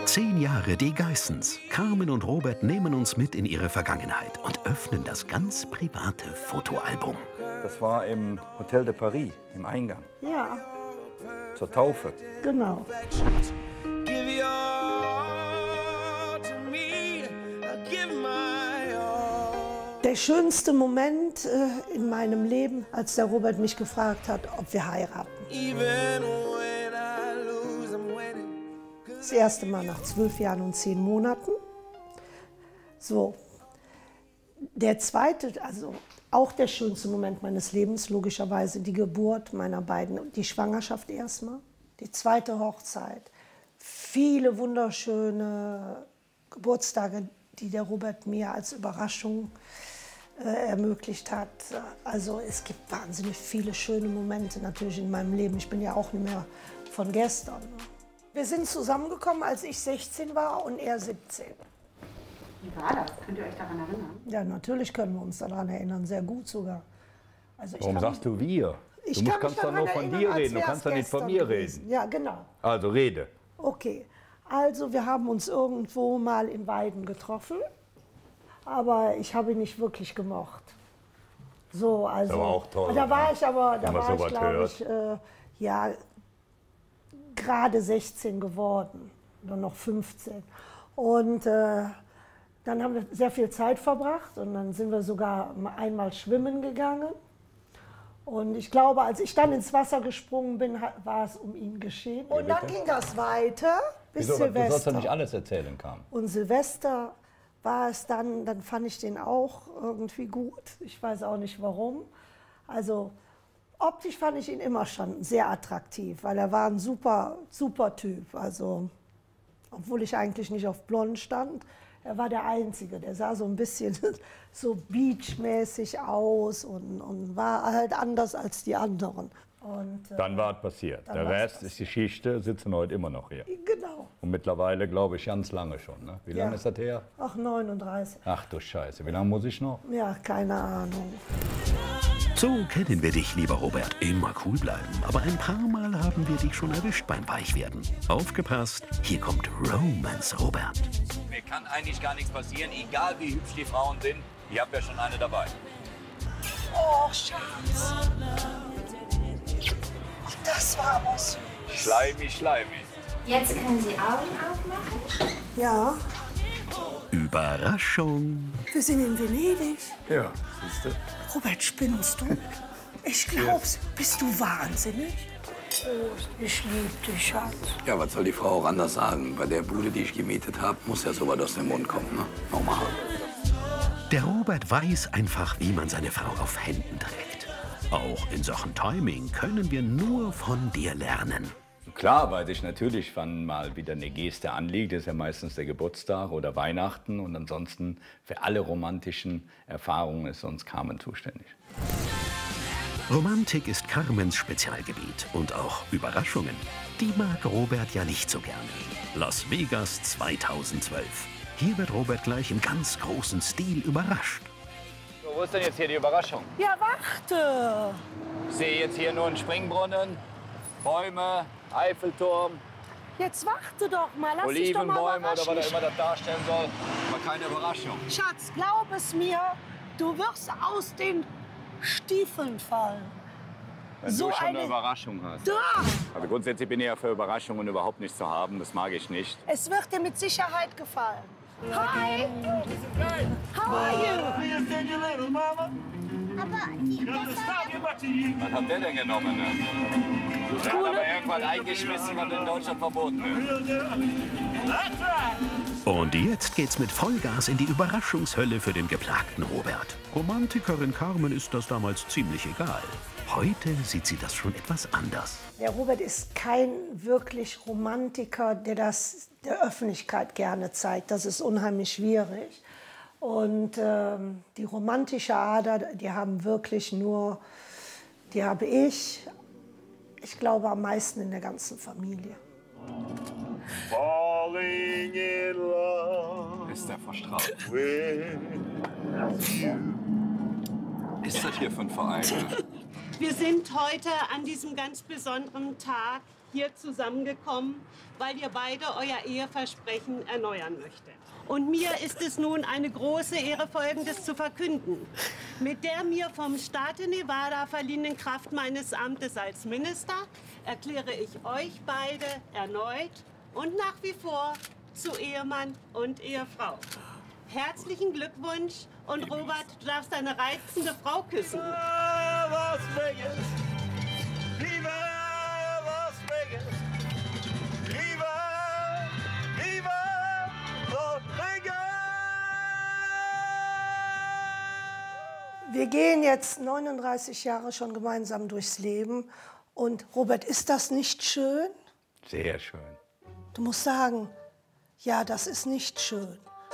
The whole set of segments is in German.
10 Jahre die Geissens. Carmen und Robert nehmen uns mit in ihre Vergangenheit und öffnen das ganz private Fotoalbum. Das war im Hotel de Paris, im Eingang. Ja. Zur Taufe. Genau. Der schönste Moment in meinem Leben, als der Robert mich gefragt hat, ob wir heiraten. Das erste Mal nach 12 Jahren und 10 Monaten. So. Der zweite, also auch der schönste Moment meines Lebens, logischerweise die Geburt meiner beiden, die Schwangerschaft erstmal, die zweite Hochzeit, viele wunderschöne Geburtstage, die der Robert mir als Überraschung ermöglicht hat. Also es gibt wahnsinnig viele schöne Momente natürlich in meinem Leben. Ich bin ja auch nicht mehr von gestern. Wir sind zusammengekommen, als ich 16 war und er 17. Wie war das? Könnt ihr euch daran erinnern? Ja, natürlich können wir uns daran erinnern, sehr gut sogar. Also Warum sagst du wir? Du kannst doch nur von dir reden, du kannst doch nicht von mir reden. Ja, genau. Also rede. Okay, also wir haben uns irgendwo mal in Weiden getroffen, aber ich habe ihn nicht wirklich gemocht. So, also. Das war auch toll. Da war ich aber, da war ich, glaube ich, ja, gerade 16 geworden, nur noch 15. Und dann haben wir sehr viel Zeit verbracht und dann sind wir sogar einmal schwimmen gegangen. Und ich glaube, als ich dann ins Wasser gesprungen bin, war es um ihn geschehen. Und dann ging das weiter bis Silvester. Du sollst doch nicht alles erzählen, Carmen. Und Silvester war es dann fand ich den auch irgendwie gut. Ich weiß auch nicht warum. Also optisch fand ich ihn immer schon sehr attraktiv, weil er war ein super Typ. Also, obwohl ich eigentlich nicht auf Blond stand. Er war der Einzige, der sah so ein bisschen so beachmäßig aus und war halt anders als die anderen. Und, dann war es passiert. Der Rest ist Geschichte, sitzen heute immer noch hier. Genau. Und mittlerweile, glaube ich, ganz lange schon. Ne? Wie lange ist das her? Ach, 39. Ach du Scheiße, wie lange muss ich noch? Ja, keine Ahnung. So kennen wir dich, lieber Robert. Immer cool bleiben. Aber ein paar Mal haben wir dich schon erwischt beim Weichwerden. Aufgepasst, hier kommt Romance, Robert. Mir kann eigentlich gar nichts passieren, egal wie hübsch die Frauen sind. Ich habe ja schon eine dabei. Oh, Schatz. Das war aber süß. Schleimig, schleimig. Jetzt können Sie Augen aufmachen. Ja. Überraschung. Wir sind in Venedig. Ja, siehst du. Robert, spinnst du? Ich glaub's. Bist du wahnsinnig? Oh, ich liebe dich, Schatz. Ja, was soll die Frau auch anders sagen? Bei der Bude, die ich gemietet habe, muss ja sowas aus dem Mund kommen, ne? Normal. Der Robert weiß einfach, wie man seine Frau auf Händen trägt. Auch in Sachen Timing können wir nur von dir lernen. Klar, weil sich natürlich, wann mal wieder eine Geste anliegt, ist ja meistens der Geburtstag oder Weihnachten. Und ansonsten für alle romantischen Erfahrungen ist uns Carmen zuständig. Romantik ist Carmens Spezialgebiet und auch Überraschungen. Die mag Robert ja nicht so gerne. Las Vegas 2012. Hier wird Robert gleich im ganz großen Stil überrascht. So, wo ist denn jetzt hier die Überraschung? Ja, warte. Ich sehe jetzt hier nur einen Springbrunnen, Bäume, Eiffelturm, Jetzt warte doch mal. Lass dich doch mal Olivenbäume oder überraschen. was auch immer das darstellen soll. Aber keine Überraschung. Schatz, glaub es mir, du wirst aus den Stiefeln fallen. Wenn So du schon eine eine- Überraschung hast. Da! Also grundsätzlich bin ich ja für Überraschungen überhaupt nicht zu haben. Das mag ich nicht. Es wird dir mit Sicherheit gefallen. Hi! How are you? Was hat der denn genommen? Ne? Der hat aber irgendwann eingeschmissen, was in Deutschland verboten ist. Und jetzt geht's mit Vollgas in die Überraschungshölle für den geplagten Robert. Romantikerin Carmen ist das damals ziemlich egal. Heute sieht sie das schon etwas anders. Der Robert ist kein wirklich Romantiker, der das der Öffentlichkeit gerne zeigt. Das ist unheimlich schwierig. Und die romantische Ader, die haben wirklich nur, die habe ich glaube, am meisten in der ganzen Familie. Falling in love Ist der verstrahlt? with you. Ist das hier für ein Verein? Wir sind heute an diesem ganz besonderen Tag hier zusammengekommen, weil ihr beide euer Eheversprechen erneuern möchtet. Und mir ist es nun eine große Ehre, Folgendes zu verkünden. Mit der mir vom Staate Nevada verliehenen Kraft meines Amtes als Minister erkläre ich euch beide erneut und nach wie vor zu Ehemann und Ehefrau. Herzlichen Glückwunsch und Robert, du darfst deine reizende Frau küssen. Las Vegas. Viva Las Vegas. Viva, viva Las Vegas. Wir gehen jetzt 39 Jahre schon gemeinsam durchs Leben. Und Robert, ist das nicht schön? Sehr schön. Du musst sagen, ja, das ist nicht schön.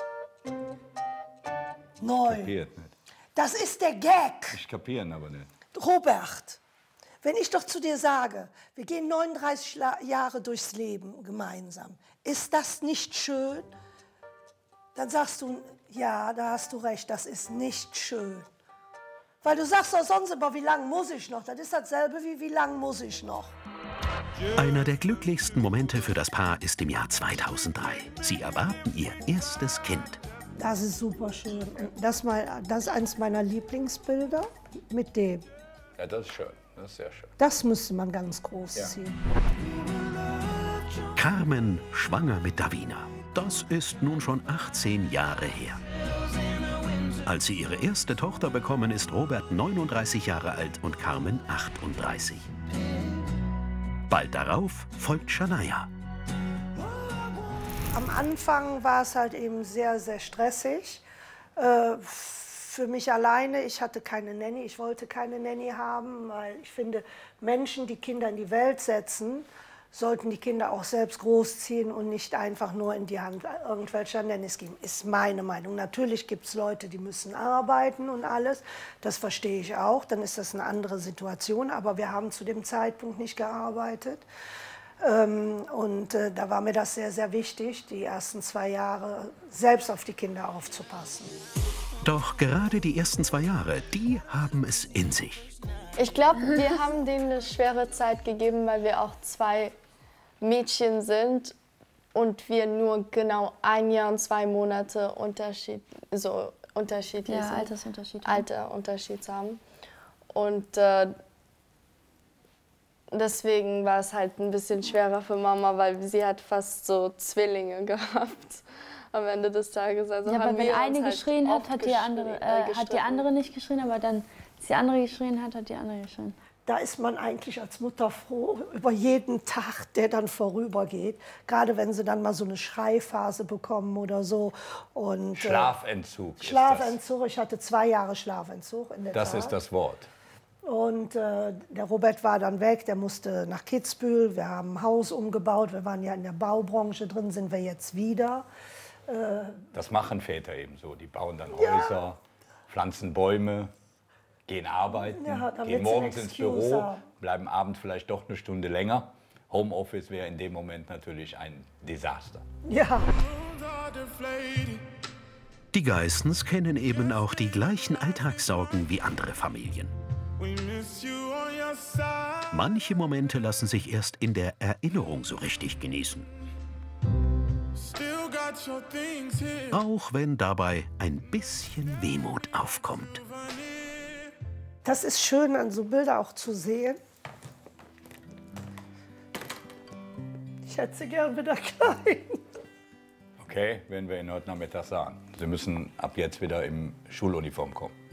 Neu. Kapiert nicht. Das ist der Gag. Ich kapieren aber nicht. Robert, wenn ich doch zu dir sage, wir gehen 39 Jahre durchs Leben gemeinsam, ist das nicht schön? Dann sagst du, ja, da hast du recht, das ist nicht schön. Weil du sagst doch sonst immer, wie lange muss ich noch? Das ist dasselbe wie lange muss ich noch? Einer der glücklichsten Momente für das Paar ist im Jahr 2003. Sie erwarten ihr erstes Kind. Das ist super schön. Das ist eines meiner Lieblingsbilder mit dem. Ja, das ist schön. Das ist sehr schön. Das müsste man ganz groß ziehen. Carmen schwanger mit Davina. Das ist nun schon 18 Jahre her. Als sie ihre erste Tochter bekommen, ist Robert 39 Jahre alt und Carmen 38. Bald darauf folgt Shania. Am Anfang war es halt eben sehr, sehr stressig. Für mich alleine, ich hatte keine Nanny, ich wollte keine Nanny haben, weil ich finde, Menschen, die Kinder in die Welt setzen, sollten die Kinder auch selbst großziehen und nicht einfach nur in die Hand irgendwelcher Nannies geben, ist meine Meinung. Natürlich gibt es Leute, die müssen arbeiten und alles, das verstehe ich auch, dann ist das eine andere Situation, aber wir haben zu dem Zeitpunkt nicht gearbeitet. Da war mir das sehr, sehr wichtig, die ersten 2 Jahre selbst auf die Kinder aufzupassen. Doch gerade die ersten 2 Jahre, die haben es in sich. Ich glaube, wir haben denen eine schwere Zeit gegeben, weil wir auch 2 Mädchen sind und wir nur genau 1 Jahr und 2 Monate unterschiedlich Altersunterschied. Alterunterschied haben. Und deswegen war es halt ein bisschen schwerer für Mama, weil sie hat fast so Zwillinge gehabt am Ende des Tages. Also ja, aber wenn eine halt geschrien hat, hat die andere nicht geschrien, aber dann, als die andere geschrien hat, hat die andere geschrien. Da ist man eigentlich als Mutter froh über jeden Tag, der dann vorübergeht. Gerade wenn sie dann mal so eine Schreiphase bekommen oder so. Und, Schlafentzug. Schlafentzug. Ich hatte 2 Jahre Schlafentzug in der Tat. Das ist das Wort. Und der Robert war dann weg, der musste nach Kitzbühel. Wir haben ein Haus umgebaut. Wir waren ja in der Baubranche drin, sind wir jetzt wieder. Das machen Väter eben so. Die bauen dann Häuser, pflanzen Bäume, gehen arbeiten, gehen morgens ins Büro, bleiben abends vielleicht doch eine Stunde länger. Homeoffice wäre in dem Moment natürlich ein Desaster. Ja. Die Geissens kennen eben auch die gleichen Alltagssorgen wie andere Familien. Manche Momente lassen sich erst in der Erinnerung so richtig genießen. Auch wenn dabei ein bisschen Wehmut aufkommt. Das ist schön, an so Bilder auch zu sehen. Ich hätte sie gern wieder klein. Okay, werden wir Ihnen heute Nachmittag sagen. Sie müssen ab jetzt wieder in Schuluniform kommen.